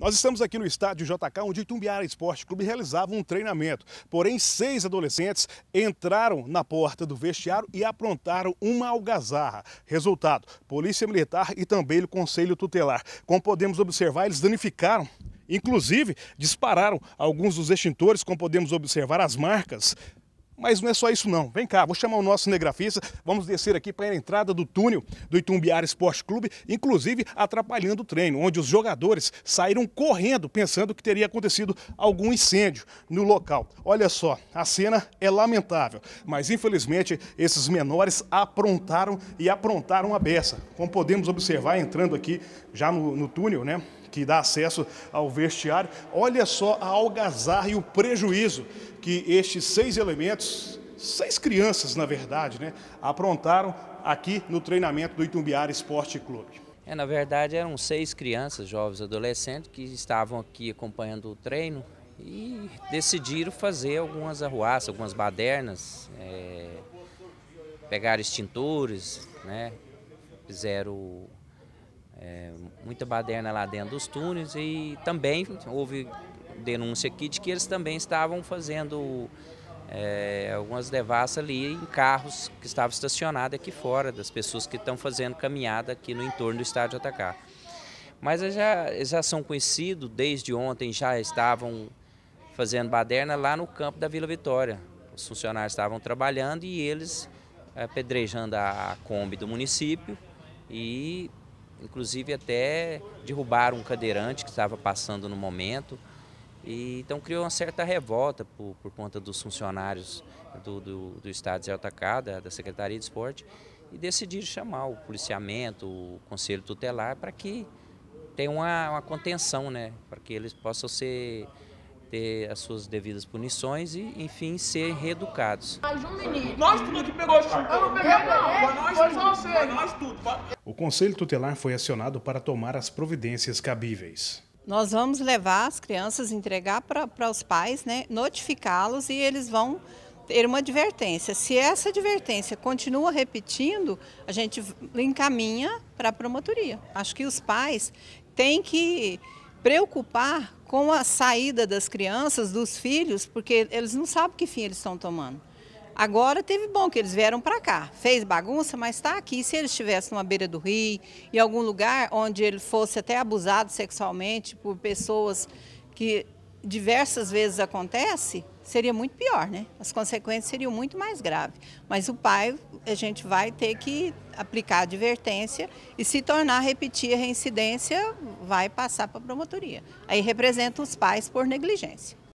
Nós estamos aqui no estádio JK, onde o Itumbiara Esporte Clube realizava um treinamento. Porém, 6 adolescentes entraram na porta do vestiário e aprontaram uma algazarra. Resultado, Polícia Militar e também o Conselho Tutelar. Como podemos observar, eles danificaram, inclusive dispararam alguns dos extintores, como podemos observar as marcas. Mas não é só isso não. Vem cá, vou chamar o nosso cinegrafista, vamos descer aqui para a entrada do túnel do Itumbiara Esporte Clube, inclusive atrapalhando o treino, onde os jogadores saíram correndo pensando que teria acontecido algum incêndio no local. Olha só, a cena é lamentável, mas infelizmente esses menores aprontaram a beça. Como podemos observar entrando aqui já no túnel, né, que dá acesso ao vestiário, olha só a algazarra e o prejuízo que estes 6 elementos, 6 crianças na verdade, né, aprontaram aqui no treinamento do Itumbiara Esporte Clube. Na verdade eram 6 crianças, jovens adolescentes, que estavam aqui acompanhando o treino e decidiram fazer algumas arruaças, algumas badernas, pegaram extintores, né, fizeram muita baderna lá dentro dos túneis e também houve denúncia aqui de que eles também estavam fazendo algumas devassas ali em carros que estavam estacionados aqui fora, das pessoas que estão fazendo caminhada aqui no entorno do estádio JK. Mas eles já são conhecidos, desde ontem já estavam fazendo baderna lá no campo da Vila Vitória. Os funcionários estavam trabalhando e eles apedrejando a Kombi do município e inclusive até derrubaram um cadeirante que estava passando no momento. E, então criou uma certa revolta por conta dos funcionários do estádio JK, da Secretaria de Esporte, e decidiram chamar o policiamento, o Conselho Tutelar, para que tenha uma contenção, né? Para que eles possam ter as suas devidas punições e, enfim, ser reeducados. Nós tudo que pegou esse chutão. Eu não peguei não, foi só você. Nós tudo. O Conselho Tutelar foi acionado para tomar as providências cabíveis. Nós vamos levar as crianças, entregar para os pais, né, notificá-los e eles vão ter uma advertência. Se essa advertência continua repetindo, a gente encaminha para a promotoria. Acho que os pais têm que preocupar com a saída das crianças, dos filhos, porque eles não sabem que fim eles estão tomando. Agora teve bom que eles vieram para cá, fez bagunça, mas está aqui. Se eles estivessem numa beira do rio, em algum lugar onde ele fosse até abusado sexualmente por pessoas que diversas vezes acontece, seria muito pior, né? As consequências seriam muito mais graves. Mas o pai, a gente vai ter que aplicar a advertência e se tornar a repetir a reincidência, vai passar para a promotoria. Aí representa os pais por negligência.